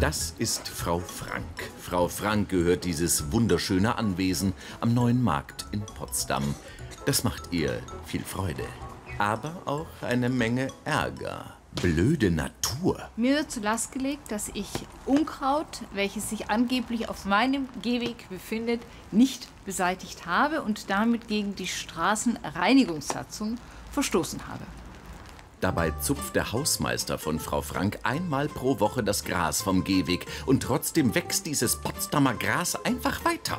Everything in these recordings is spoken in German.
Das ist Frau Frank. Frau Frank gehört dieses wunderschöne Anwesen am Neuen Markt in Potsdam. Das macht ihr viel Freude, aber auch eine Menge Ärger. Blöde Natur. Mir wird zur Last gelegt, dass ich Unkraut, welches sich angeblich auf meinem Gehweg befindet, nicht beseitigt habe und damit gegen die Straßenreinigungssatzung verstoßen habe. Dabei zupft der Hausmeister von Frau Frank einmal pro Woche das Gras vom Gehweg und trotzdem wächst dieses Potsdamer Gras einfach weiter.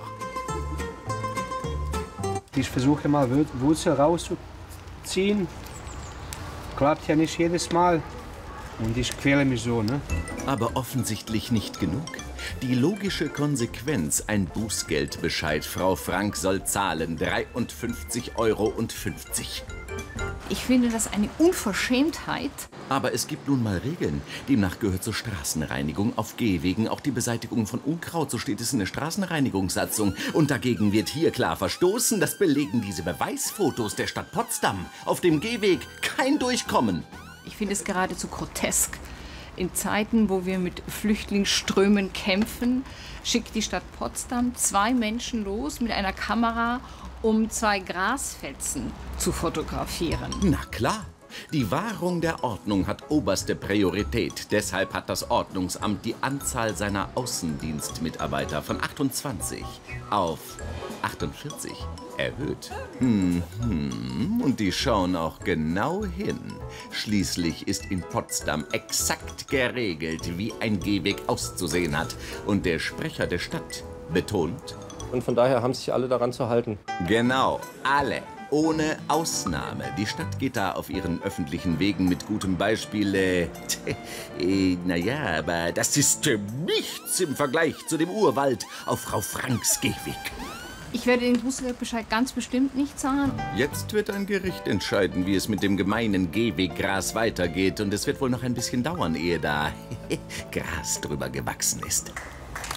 Ich versuche mal Wurzel rauszuziehen. Klappt ja nicht jedes Mal. Und ich quäle mich so, ne? Aber offensichtlich nicht genug. Die logische Konsequenz, ein Bußgeldbescheid. Frau Frank soll zahlen 53,50 €. Ich finde das eine Unverschämtheit. Aber es gibt nun mal Regeln. Demnach gehört zur Straßenreinigung auf Gehwegen auch die Beseitigung von Unkraut. So steht es in der Straßenreinigungssatzung. Und dagegen wird hier klar verstoßen. Das belegen diese Beweisfotos der Stadt Potsdam. Auf dem Gehweg kein Durchkommen. Ich finde es geradezu grotesk. In Zeiten, wo wir mit Flüchtlingsströmen kämpfen, schickt die Stadt Potsdam 2 Menschen los mit einer Kamera, um 2 Grasfetzen zu fotografieren. Na klar. Die Wahrung der Ordnung hat oberste Priorität. Deshalb hat das Ordnungsamt die Anzahl seiner Außendienstmitarbeiter von 28 auf 48 erhöht. Und die schauen auch genau hin. Schließlich ist in Potsdam exakt geregelt, wie ein Gehweg auszusehen hat. Und der Sprecher der Stadt betont: Und von daher haben sich alle daran zu halten. Genau, alle. Ohne Ausnahme. Die Stadt geht da auf ihren öffentlichen Wegen mit gutem Beispiel. Naja, aber das ist nichts im Vergleich zu dem Urwald auf Frau Franks Gehweg. Ich werde den Bußgeldbescheid ganz bestimmt nicht zahlen. Jetzt wird ein Gericht entscheiden, wie es mit dem gemeinen Gehweggras weitergeht. Und es wird wohl noch ein bisschen dauern, ehe da Gras drüber gewachsen ist.